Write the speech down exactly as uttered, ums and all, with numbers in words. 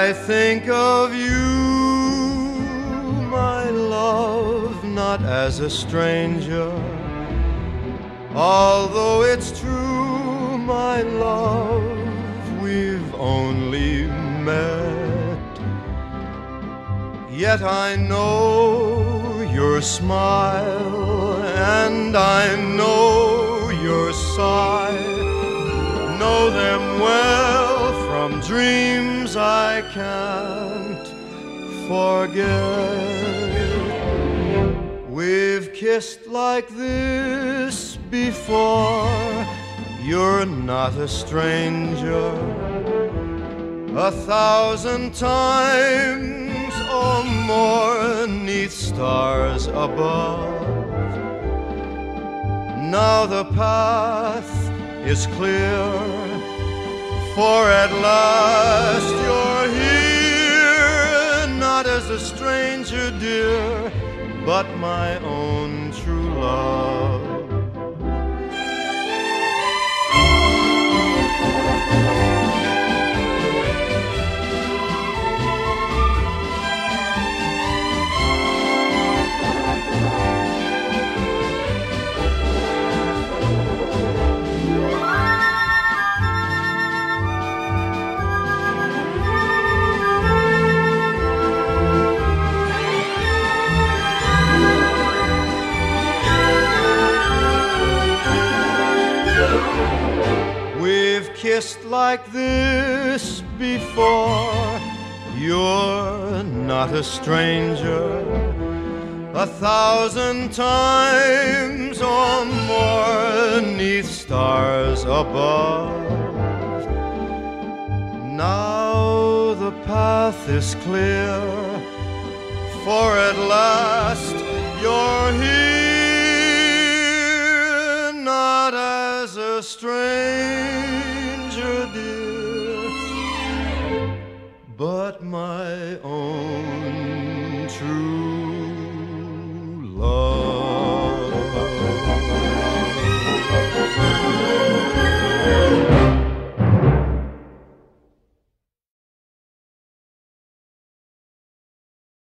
I think of you, my love, not as a stranger. Although it's true, my love, we've only met. Yet I know your smile, and I know your sigh. Know them well from dreams I can't forget. We've kissed like this before. You're not a stranger. A thousand times or more 'neath stars above. Now the path is clear, for at last you're here. Not as a stranger, dear, but my own true love. We've kissed like this before. You're not a stranger. A thousand times or more 'neath stars above. Now the path is clear, for at last you're here. Not as a stranger,